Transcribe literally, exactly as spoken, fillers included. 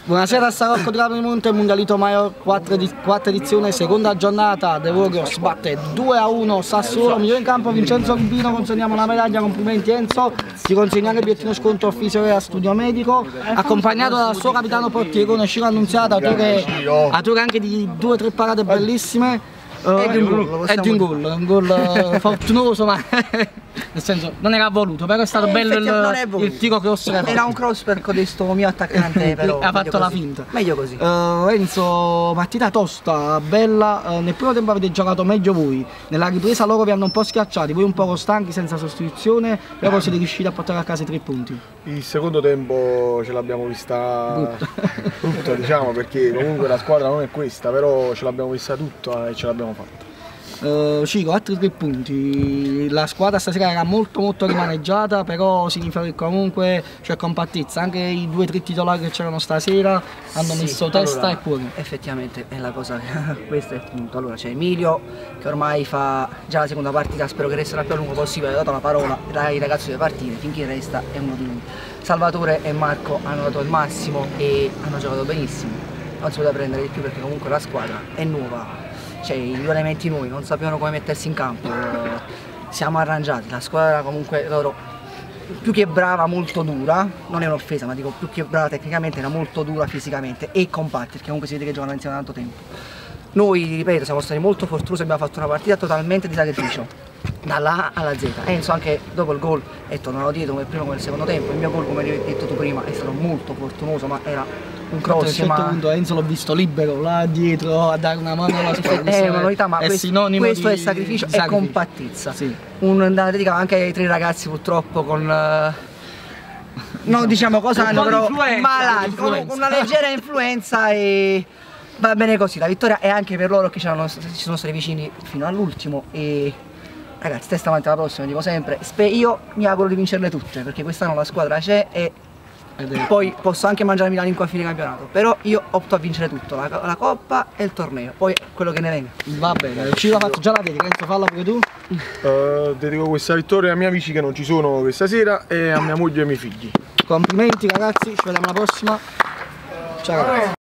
Buonasera a Sarocco di Monte, Mundialito Maior, quarta edizione, seconda giornata. The Warriors batte due a uno Sassuolo, migliore in campo Vincenzo Rubino, consegniamo una medaglia, complimenti Enzo, ti consegna anche il bigliettino sconto fisio e studio medico, accompagnato dal suo capitano portiere Ciro Annunziata, autore, autore anche di due o tre parate bellissime. Uh, è di un gol, è di un gol, un gol fortunoso, ma nel senso non era voluto, però è stato eh, bello il, il tiro cross. Era un cross per codesto mio attaccante, però ha fatto la così. finta. Meglio così. Uh, Enzo, partita tosta, bella, uh, nel primo tempo avete giocato meglio voi, nella ripresa loro vi hanno un po' schiacciati, voi un po' stanchi senza sostituzione, però poi siete riusciti a portare a casa i tre punti. Il secondo tempo ce l'abbiamo vista brutta, brutta diciamo, perché comunque la squadra non è questa, però ce l'abbiamo vista tutta e ce l'abbiamo fatta. Uh, Ciro, altri tre punti, la squadra stasera era molto molto rimaneggiata, però significa che comunque c'è compattezza, anche i due o tre titolari che c'erano stasera hanno sì, messo testa allora, e cuore. Effettivamente è la cosa, questo è il punto. Allora c'è Emilio che ormai fa già la seconda partita, spero che resterà più a lungo possibile, ha dato la parola ai ragazzi delle partite, finché resta è uno di noi. Salvatore e Marco hanno dato il massimo e hanno giocato benissimo, non si poteva prendere di più perché comunque la squadra è nuova. Cioè, i due elementi nuovi non sapevano come mettersi in campo, siamo arrangiati, la squadra comunque loro più che brava, molto dura, non è un'offesa ma dico più che brava tecnicamente, era molto dura fisicamente e compatti, perché comunque si vede che giocano insieme da tanto tempo. Noi, ripeto, siamo stati molto fortunosi, abbiamo fatto una partita totalmente di sacrificio, dalla A alla Z. Enzo anche dopo il gol è tornato dietro come il primo come il secondo tempo, il mio gol come hai detto tu prima è stato molto fortunoso ma era un cross. A un certo ma... punto Enzo l'ho visto libero là dietro a dare una mano alla squadra. È una novità, ma è questo, sinonimo questo di, è sacrificio di e compattezza. Sì. Una dedica anche ai tre ragazzi purtroppo con uh, no diciamo cosa hanno però malati, con una leggera influenza e va bene così, la vittoria è anche per loro che ci sono stati vicini fino all'ultimo e ragazzi testa avanti alla prossima, dico sempre, io mi auguro di vincerle tutte perché quest'anno la squadra c'è e poi posso anche mangiare Milano in qua a fine campionato, però io opto a vincere tutto, la, la coppa e il torneo, poi quello che ne venga. Va bene, Ciro ha fatto già la dedica, Enzo falla pure tu. Uh, dedico questa vittoria ai miei amici che non ci sono questa sera e a mia moglie e ai miei figli. Complimenti ragazzi, ci vediamo alla prossima. Ciao ragazzi.